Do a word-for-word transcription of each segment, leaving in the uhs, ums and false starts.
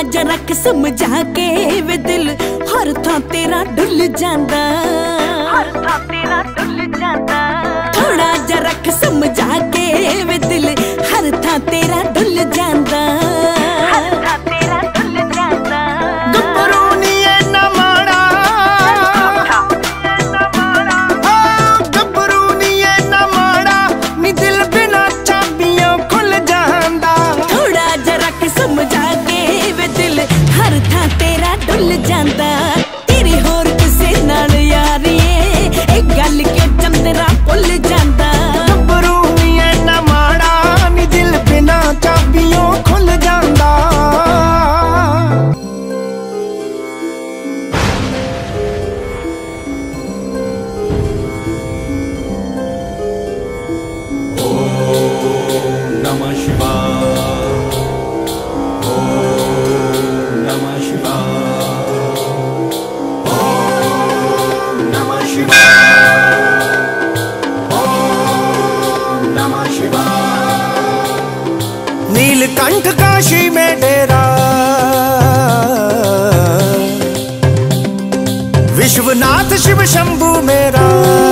जरा समझा के वे दिल हर था तेरा डुल जांदा, हर था तेरा डुल जांदा। थोड़ा जरा समझा के वे दिल हर था तेरा डुल जांदा, हर था तेरा डुल जांदा। गब्बरू नी ना माड़ा, गब्बरू नी ना माड़ा, नी दिल बिना चाबियों खुल जांदा। थोड़ा जरा समझा के वे दिल हर था तेरा डुल जांदा। तेरी होर किसे नाल यारी है एक गल के चंदरा भुल जांदा। गब्बरू नी ना माड़ा, नी दिल बिना चाबियों खुल जांदा। नमः शिवाय, ओम नमः शिवाय, ओम नमः शिवाय, ओम नमः शिवाय। नीलकंठ काशी में डेरा, विश्वनाथ शिव शंभू मेरा।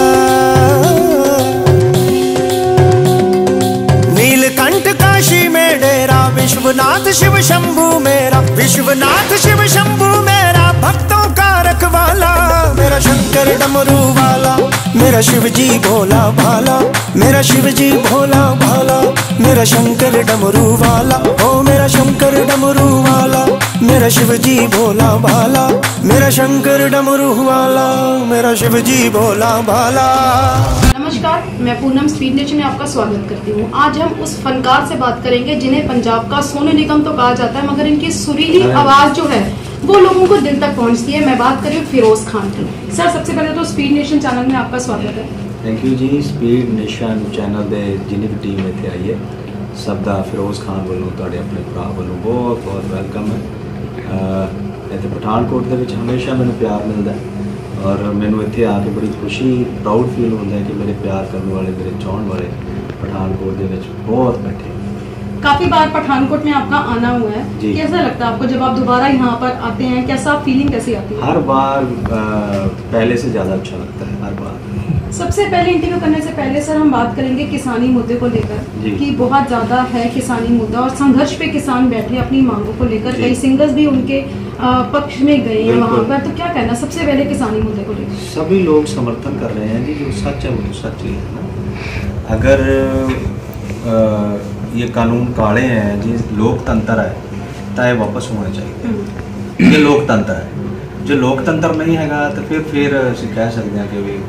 नीलकंठ काशी में डेरा, विश्वनाथ शिव शंभू मेरा। विश्वनाथ शिव शंभू मेरा, भक्तों का रखवाला। मेरा शंकर डमरू वाला, मेरा शिव जी भोला भाला। मेरा शिव जी भोला भाला, मेरा शंकर डमरू वाला। ओ मेरा शंकर डमरू वाला, मेरा शिव जी भोला भाला। मेरा शंकर डमरू वाला, मेरा शिव जी भोला भाला। नमस्कार, मैं पूनम स्पीड नेशन में आपका स्वागत करती हूँ। आज हम उस फनकार से बात करेंगे जिन्हें पंजाब का सोनू निगम तो कहा जाता है, मगर इनकी सुरीली आवाज जो है वो लोगों को दिल तक पहुँचती है। मैं बात करी फिरोज खान की। सर, सबसे पहले तो स्पीड नेशन चैनल में आपका स्वागत है। Thank you ji. Speed nation channel दे जिन्नी भी टीम इत्थे आई है सब दा फिरोज खान वालों तुहाडे अपने भरा वालों बहुत बहुत वेलकम है। इत्थे पठानकोट दे विच हमेशा मैनूं प्यार मिलता है और मैनूं इत्थे आके बड़ी खुशी प्राउड फील होता है कि मेरे प्यार करने वाले, मेरे चाहण वाले पठानकोट दे विच बहुत बैठे। काफी बार पठानकोट में आपका आना हुआ है, कैसा लगता है आपको जब आप दोबारा यहाँ पर आते हैं? कैसा फीलिंग कैसी आती है? हर बार आ, पहले से ज़्यादा अच्छा लगता है हर बार। सबसे पहले इंटरव्यू करने से पहले सर हम बात करेंगे किसानी मुद्दे को लेकर कि बहुत ज्यादा है किसानी मुद्दा और संघर्ष पे किसान बैठे अपनी मांगों को लेकर। कई सिंगर्स भी उनके पक्ष में गए हैं वहाँ पर, तो क्या कहना सबसे पहले किसानी मुद्दे को लेकर? सभी लोग समर्थन कर रहे हैं जी, जो सच है वो तो सच ही है ना। अगर आ, ये कानून काले हैं जी, लोकतंत्र है तो ये वापस होने चाहिए। ये लोकतंत्र है, जो लोकतंत्र नहीं हैगा तो फिर फिर ਅਸੀਂ कह सकते हैं कि भी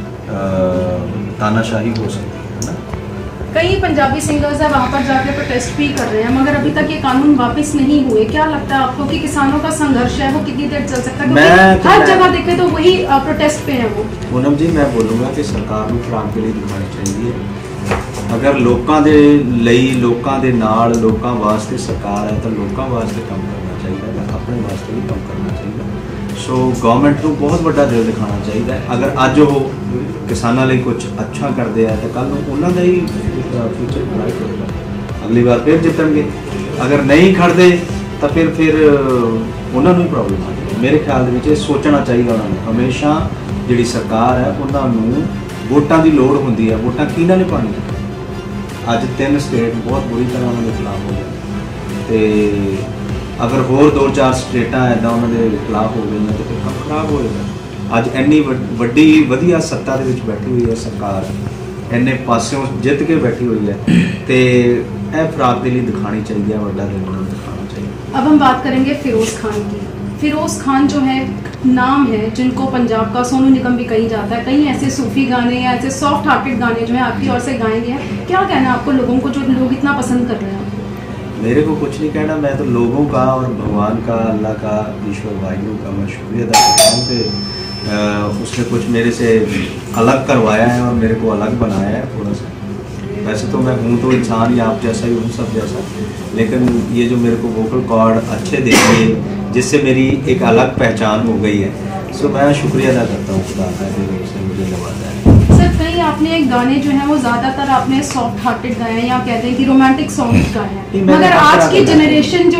तानाशाही हो सकती है ना। कई पंजाबी सिंगर्स है वहाँ पर जाके प्रोटेस्ट भी कर रहे हैं, मगर अभी तक ये कानून वापस नहीं हुए। क्या लगता है आपको कि किसानों का संघर्ष है वो कितनी देर चल सकता है? क्योंकि हर जगह देखे तो वही प्रोटेस्ट पे है वो। पूनम जी, मैं बोलूँगा कि सरकार को खराब के लिए दिखानी चाहिए। अगर लोगों के लिए, लोगों के नाल, लोगों वास्ते सरकार है तो लोगों वास्ते काम करना चाहिए, अपने वास्ते भी काम करना चाहिए। सो गवर्नमेंट को बहुत बड़ा दिल दिखाना चाहिए। अगर अज वो किसानों लिए कुछ अच्छा करते हैं तो कल उन्होंने ही फ्यूचर ब्राइट होगा, अगली बार फिर जितणगे। अगर नहीं खड़ते तो फिर फिर उन्होंने ही प्रॉब्लम आ। मेरे ख्याल में सोचना चाहिए उन्होंने हमेशा जी सरकार है उन्होंने वोटां की लोड़ होंदी है, वोटां किहਨਾਂ ने पानी। अज तीन स्टेट बहुत बुरी तरह उन्होंने खिलाफ हो गए, तो अगर होर दो चार स्टेटां इदां उन्होंने खिलाफ हो गई तो फिर काम खराब होएगा। अज इन्नी वड्डी वधिया सत्ता दे विच बैठी हुई है सरकार, इन्ने पासों जित के बैठी हुई है, तो यह फराबदिली दिखानी चाहिए, वड्डा दिल उन्होंने दिखाना चाहिए। अब हम बात करेंगे फिरोज खान की। फिरोज खान जो है नाम है जिनको पंजाब का सोनू निगम भी कही जाता है। कई ऐसे सूफी गाने या ऐसे सॉफ्ट हार्टेड गाने जो है आपकी ओर से गाए गए हैं, क्या कहना है आपको लोगों को जो लोग इतना पसंद कर रहे हैं? मेरे को कुछ नहीं कहना, मैं तो लोगों का और भगवान का, अल्लाह का, ईश्वर वाहिगुरु का मैं शुक्रिया अदा करता हूँ कि उसने कुछ मेरे से अलग करवाया है और मेरे को अलग बनाया है थोड़ा सा। वैसे तो मैं हूँ तो इंसान ही, आप जैसा ही हूँ, सब जैसा, लेकिन ये जो मेरे को वोकल कॉर्ड अच्छे देखे जिससे मेरी एक अलग पहचान हो गई है, सो मैं शुक्रिया अदा करता हूँ खुदा का जो उसने मुझे नवाजा है। सर, कहीं आपने गाने जो हैं वो ज़्यादातर आपने सॉफ्ट हार्टेड गाए हैं या कहते हैं कि रोमांटिक सॉन्ग गाए हैं, मगर आज की जनरेशन जो है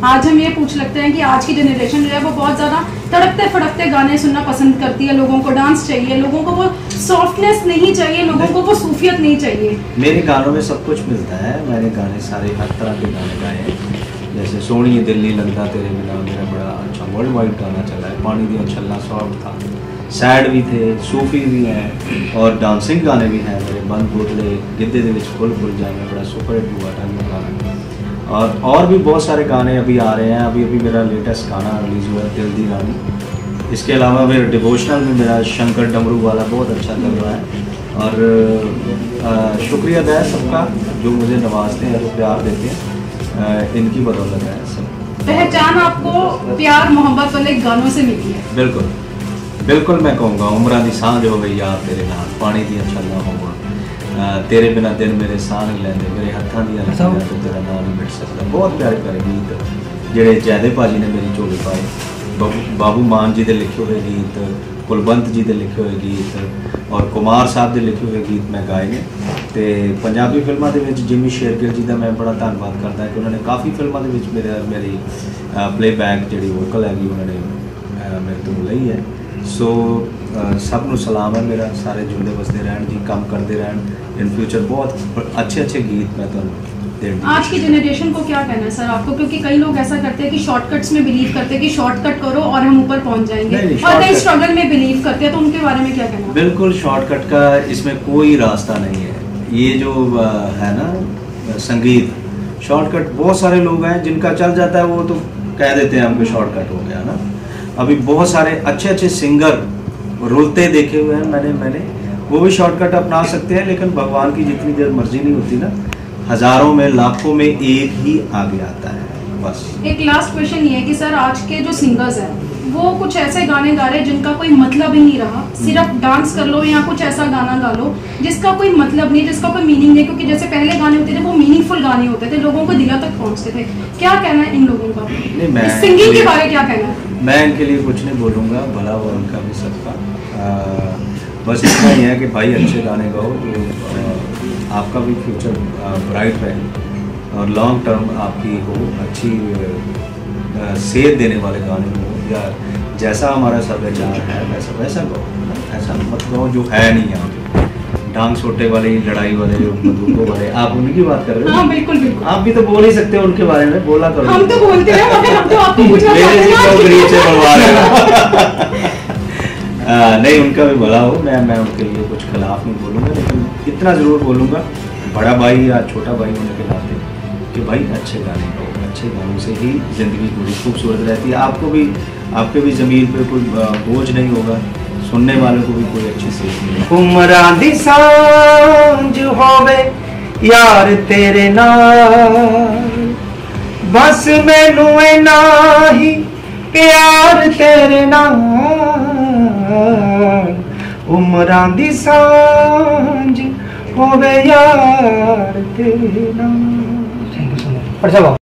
आज हम ये पूछ लगते हैं कि आज की जनरेशन जो है वो बहुत ज्यादा तड़कते फड़कते गाने सुनना पसंद करती है, लोगों को डांस चाहिए, लोगों को वो सॉफ्टनेस नहीं चाहिए, लोगों को वो सूफियत नहीं चाहिए। मेरे गानों में सब कुछ मिलता है। मैंने गाने सारे हर तरह के गाने गाए हैं, जैसे सोनी दिल नहीं लगता तेरे बिना मेरा बड़ा अच्छा वर्ल्ड वाइड गाना चला है, पानी दिया छल्ला सॉफ्ट था, सैड भी थे, सूफी भी हैं और डांसिंग गाने भी हैं मेरे, बंद बोतले गिद्धे दे विच फुल फुल जाए में बड़ा सुपर हिट हुआ था ये गाना। और और भी बहुत सारे गाने अभी आ रहे हैं। अभी अभी मेरा लेटेस्ट गाना रिलीज़ हुआ है दिल दी रानी। इसके अलावा मेरा डिवोशनल में मेरा शंकर डमरू वाला बहुत अच्छा चल रहा है। और आ, शुक्रिया अदा है सबका जो मुझे नवाजते हैं, जो प्यार देते हैं, आ, इनकी बदौलत है सब। पहचान आपको प्यार मोहब्बत वाले गानों से मिली है? बिल्कुल बिल्कुल, मैं कहूँगा उमरा दी सांझ हो गई यार तेरे नाल, पानी दिया छल्ला होगा, तेरे बिना दिन मेरे साह नहीं लेंदे, मेरे हत्थां दियां लकीरां तो तेरा नाम नहीं मिट सकता। बहुत प्यारे प्यारे गीत जेड़े जैदे भाजी ने मेरी झोली पाए, बाबू बाबू मान जी के लिखे हुए गीत, कुलवंत जी के लिखे हुए गीत और कुमार साहब के लिखे हुए गीत मैं गाए ने। तो पंजाबी फिल्मों के जिमी शेरगिल जी का मैं बड़ा धन्यवाद करता कि उन्होंने काफ़ी फिल्मों के मेरे मेरी प्लेबैक जी वोकल हैगी उन्होंने मेरे तो ली है। सो सब नू सलाम है मेरा, सारे जुड़े बसते रहन जी, काम करते रहन, इन फ्यूचर बहुत अच्छे अच्छे गीत मैं तो आज की जनरेशन को क्या कहना है सर आपको, क्योंकि कई लोग ऐसा करते हैं कि शॉर्टकट्स में बिलीव करते हैं कि शॉर्टकट करो और हम ऊपर पहुंच जाएंगे, और कई स्ट्रगल में बिलीव करते हैं, तो उनके बारे में क्या कहना है? बिल्कुल शॉर्टकट का इसमें कोई रास्ता नहीं है। ये जो है ना संगीत शॉर्टकट, बहुत सारे लोग हैं जिनका चल जाता है वो तो कह देते हैं हमको शॉर्टकट हो गया ना। अभी बहुत सारे अच्छे अच्छे सिंगर रुलते देखे हुए हैं मैंने मैंने वो भी शॉर्टकट अपना सकते हैं, लेकिन भगवान की जितनी देर मर्जी नहीं होती ना, हजारों में लाखों में एक ही आगे आता है बस। एक लास्ट क्वेश्चन ये है कि सर आज के जो सिंगर्स हैं वो कुछ ऐसे गाने गा रहे हैं जिनका कोई मतलब ही नहीं रहा, सिर्फ डांस कर लो या कुछ ऐसा गाना गा लो जिसका कोई मतलब नहीं, जिसका कोई मीनिंग नहीं, क्योंकि जैसे पहले गाने होते थे वो मीनिंगफुल गाने होते थे, लोगों को दिलों तक पहुंचते थे। क्या कहना है इन लोगों का? नहीं, मैं सिंगिंग के बारे क्या कहना है? मैं इनके लिए कुछ नहीं बोलूँगा, भला वो उनका भी सबका, बस इतना ही है कि भाई अच्छे गाने गाओ जो आ, आपका भी फ्यूचर ब्राइट रहे और लॉन्ग टर्म आपकी हो, अच्छी सेध देने वाले गाने हो, या जैसा हमारा सभ्याचार है वैसा वैसा गाओ, ऐसा मत गाओ जो है नहीं यहाँ पे डांग छोटे वाले, लड़ाई वाले, बंदूकों वाले। आप उनकी बात कर रहे हो? हाँ, बिल्कुल बिल्कुल। आप भी तो बोल ही सकते हो उनके बारे में, बोला करो। हम तो बोलते हैं मगर हम तो आपको पूछना मेरे जी को गरीब से बनवा रहे हो। नहीं, उनका भी भला हो, मैं मैं उनके लिए कुछ खिलाफ नहीं बोलूँगा, लेकिन इतना ज़रूर बोलूँगा बड़ा भाई या छोटा भाई होने के नाते कि भाई अच्छे गाने गाओ, अच्छे गानों से ही ज़िंदगी पूरी खूबसूरत रहती है। आपको भी, आपके भी ज़मीन पे कोई बोझ नहीं होगा, सुनने वालों को भी कोई अच्छी सीख मिले। उमरा दी सांझ होवे यार तेरे नाल, बस मैनू इना ही प्यार तेरे नाल, उमरा दी सांझ होवे यार तेरे नाल।